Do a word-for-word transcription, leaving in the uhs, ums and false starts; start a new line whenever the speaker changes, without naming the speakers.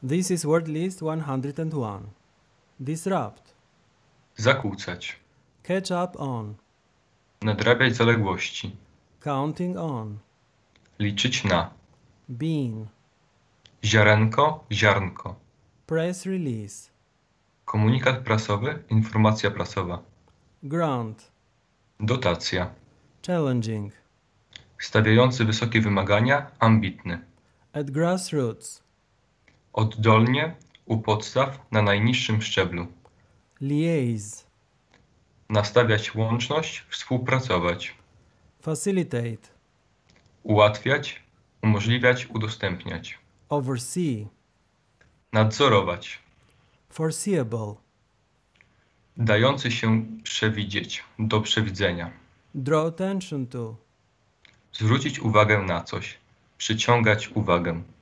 This is word list one hundred one. Disrupt.
Zakłócać.
Catch up on.
Nadrabiać zaległości.
Counting on.
Liczyć na.
Bean.
Ziarenko, ziarnko.
Press release.
Komunikat prasowy, informacja prasowa.
Grant.
Dotacja.
Challenging.
Stawiający wysokie wymagania, ambitny.
At grassroots.
Oddolnie, u podstaw, na najniższym szczeblu.
Liaise.
Nastawiać łączność, współpracować.
Facilitate.
Ułatwiać, umożliwiać, udostępniać.
Oversee.
Nadzorować.
Foreseeable.
Dający się przewidzieć, do przewidzenia.
Draw attention to.
Zwrócić uwagę na coś. Przyciągać uwagę.